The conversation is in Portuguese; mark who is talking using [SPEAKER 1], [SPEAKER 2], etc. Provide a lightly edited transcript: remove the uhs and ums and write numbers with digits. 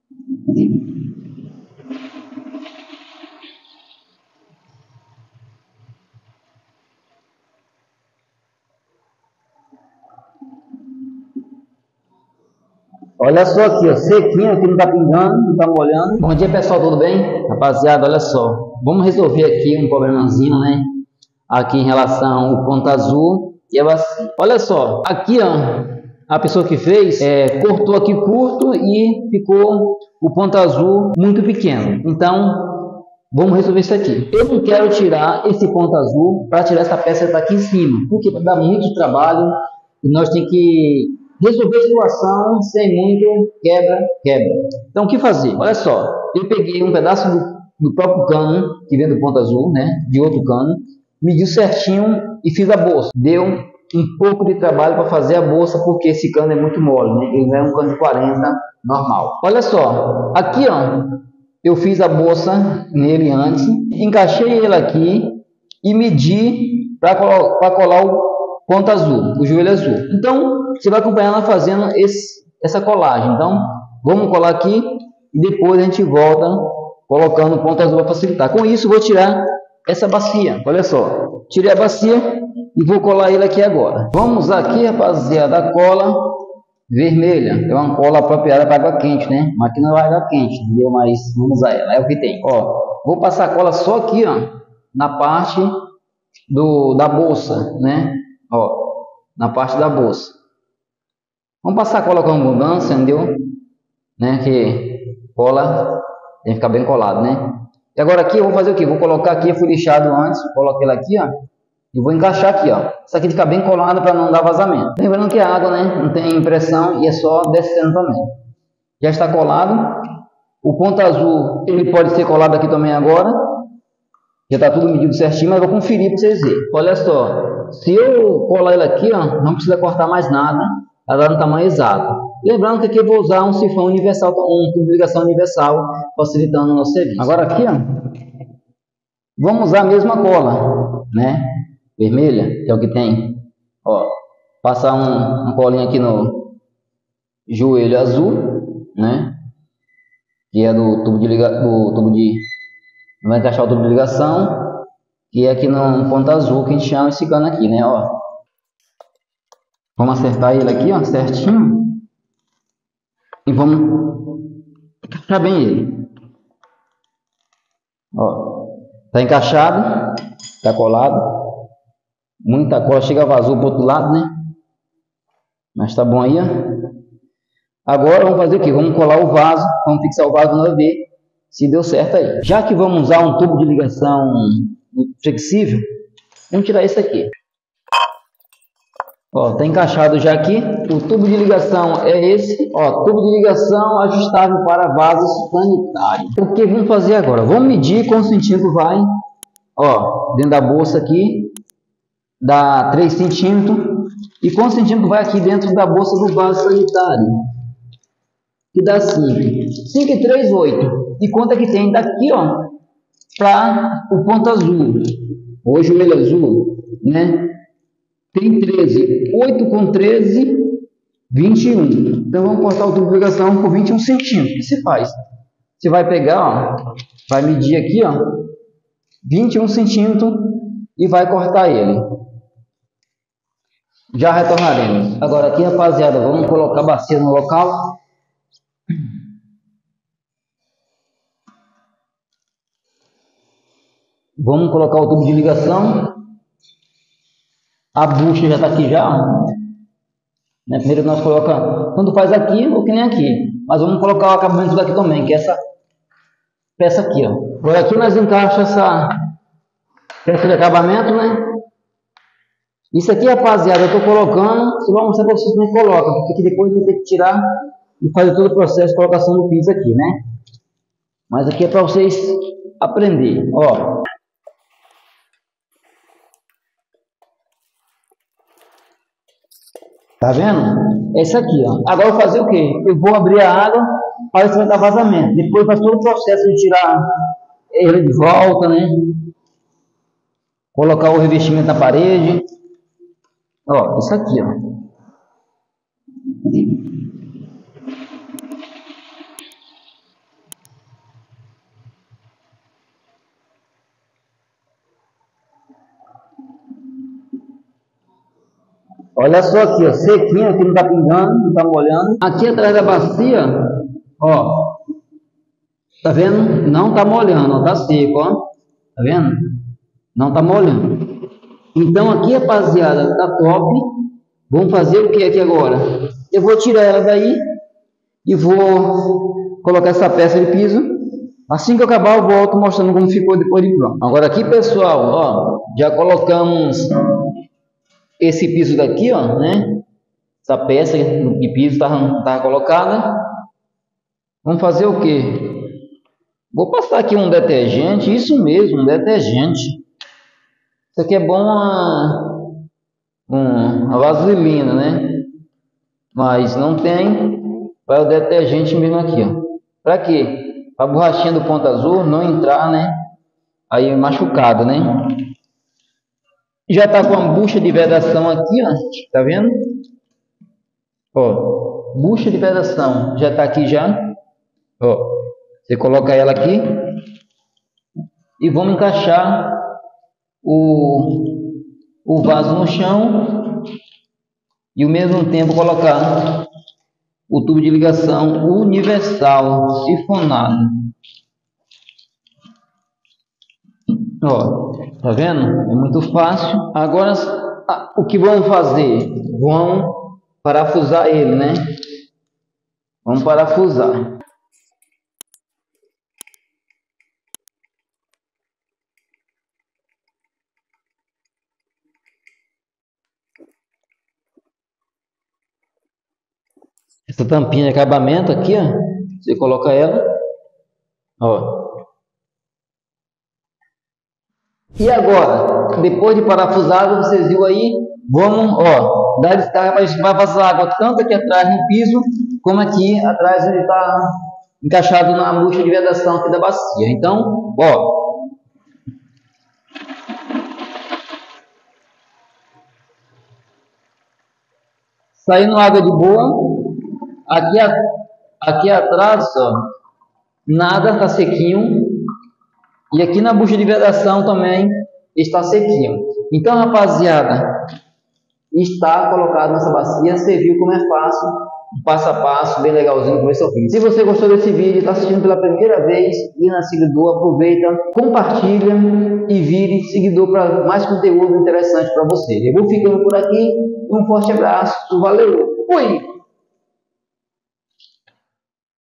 [SPEAKER 1] Olha só aqui, ó, sequinho, aqui não tá pingando, não tá molhando. Bom dia, pessoal, tudo bem? Rapaziada, olha só, vamos resolver aqui um problemazinho, né? Aqui em relação ao ponto azul e a bacia. Olha só, aqui, ó, a pessoa que fez, cortou aqui curto e ficou o ponto azul muito pequeno. Então, vamos resolver isso aqui. Eu não quero tirar esse ponto azul para tirar essa peça que tá aqui em cima, porque dá muito trabalho e nós temos que resolver a situação sem muito quebra. Então, o que fazer? Olha só, eu peguei um pedaço do próprio cano, que vem do ponto azul, né, de outro cano, mediu certinho e fiz a bolsa. Deu um pouco de trabalho para fazer a bolsa, porque esse cano é muito mole, né? Ele não é um cano de 40 normal. Olha só, aqui, ó, eu fiz a bolsa nele antes, encaixei ele aqui e medi para colar o ponto azul, o joelho azul. Então, você vai acompanhando fazendo essa colagem. Então, vamos colar aqui e depois a gente volta colocando o ponto azul para facilitar. Com isso, vou tirar essa bacia. Olha só, tirei a bacia e vou colar ele aqui agora. Vamos usar aqui, rapaziada, a cola vermelha. É uma cola apropriada para água quente, né? Mas aqui não é água quente, entendeu? Mas vamos usar ela, é o que tem. Ó, vou passar a cola só aqui, ó, na parte da bolsa, né? Ó, na parte da bolsa. Vamos passar a cola com abundância, entendeu? Né? Que cola tem que ficar bem colado, né? E agora aqui eu vou fazer o que? Vou colocar aqui, eu fui lixado antes, coloquei ele aqui, ó. E vou encaixar aqui, ó. Isso aqui fica bem colado para não dar vazamento. Lembrando que a água, né? Não tem pressão e é só descendo também. Já está colado. O ponto azul, ele pode ser colado aqui também agora. Já está tudo medido certinho, mas eu vou conferir para vocês verem. Olha só, se eu colar ele aqui, ó, não precisa cortar mais nada. Ela dá no tamanho exato. Lembrando que aqui eu vou usar um sifão universal, um tubo de ligação universal, facilitando o nosso serviço. Agora aqui, ó, vamos usar a mesma cola, né? Vermelha, que é o que tem. Ó, passar uma colinha aqui no joelho azul, né? Que é do tubo de ligação, vai encaixar o tubo de ligação, que é aqui no ponto azul que a gente chama esse cano aqui, né? Ó, vamos acertar ele aqui, ó, certinho. E vamos encaixar bem ele. Ó, tá encaixado, tá colado. Muita cola, chega vazou pro outro lado, né? Mas tá bom aí, ó. Agora vamos fazer o que? Vamos colar o vaso, vamos fixar o vaso para ver se deu certo aí. Já que vamos usar um tubo de ligação flexível, vamos tirar esse aqui. Ó, tá encaixado já aqui. O tubo de ligação é esse, ó, tubo de ligação ajustável para vasos sanitários. O que vamos fazer agora? Vamos medir quantos centímetros vai, ó, dentro da bolsa aqui, dá 3 centímetros, e quantos centímetros vai aqui dentro da bolsa do vaso sanitário, que dá 5. 5 e 3, 8. E quanto é que tem daqui, ó, para o ponto azul, ou joelho azul, né? Tem 13. 8 com 13, 21. Então vamos cortar o tubo de ligação por 21 centímetros. O que se faz? Você vai pegar, ó, vai medir aqui, ó, 21 centímetros e vai cortar ele. Já retornaremos. Agora aqui, rapaziada, vamos colocar a bacia no local. Vamos colocar o tubo de ligação. A bucha já está aqui já. Né? Primeiro nós colocamos, tanto faz aqui ou que nem aqui. Mas vamos colocar o acabamento daqui também, que é essa peça aqui, ó. Por aqui nós encaixamos essa peça de acabamento, né? Isso aqui, rapaziada, eu estou colocando, só vou mostrar para vocês como é que coloca, porque aqui depois eu vou ter que tirar e fazer todo o processo de colocação do piso aqui, né? Mas aqui é para vocês aprenderem, ó. Tá vendo? Esse aqui, ó. Agora eu vou fazer o quê? Eu vou abrir a água para ver se vai dar vazamento. Depois faz todo o processo de tirar ele de volta, né? Colocar o revestimento na parede. Ó, isso aqui, ó. Olha só aqui, ó, sequinho, aqui não tá pingando, não tá molhando. Aqui atrás da bacia, ó, tá vendo? Não tá molhando, ó, tá seco, ó. Tá vendo? Não tá molhando. Então aqui, rapaziada, tá top. Vamos fazer o que aqui agora? Eu vou tirar ela daí e vou colocar essa peça de piso. Assim que eu acabar, eu volto mostrando como ficou depois de pronto. Agora aqui, pessoal, ó, já colocamos esse piso daqui, ó, né? Essa peça de piso tá colocada. Vamos fazer o que? Vou passar aqui um detergente, isso mesmo, um detergente. Isso aqui é bom a vaselina, né? Mas não tem, vai o detergente mesmo aqui, ó. Para quê? Para a borrachinha do ponto azul não entrar, né? Aí machucado, né? Já tá com a bucha de vedação aqui, ó. Tá vendo? Ó, bucha de vedação já tá aqui já. Ó, você coloca ela aqui e vamos encaixar o vaso no chão e ao mesmo tempo colocar o tubo de ligação universal sifonado. Ó, tá vendo? É muito fácil. Agora, o que vamos fazer? Vamos parafusar ele, né? Vamos parafusar. Essa tampinha de acabamento aqui, ó, você coloca ela, ó. E agora, depois de parafusado, vocês viram aí, vamos, ó, dar descarga para passar água tanto aqui atrás no piso, como aqui atrás onde está encaixado na bucha de vedação aqui da bacia. Então, ó, saindo água de boa. Aqui atrás, ó, nada está sequinho. E aqui na bucha de vedação também está sequinho. Então, rapaziada, está colocado nessa bacia. Você viu como é fácil, passo a passo, bem legalzinho como esse vídeo. Se você gostou desse vídeo, está assistindo pela primeira vez e na seguidor, aproveita, compartilha e vire seguidor para mais conteúdo interessante para você. Eu vou ficando por aqui. Um forte abraço. Valeu. Fui!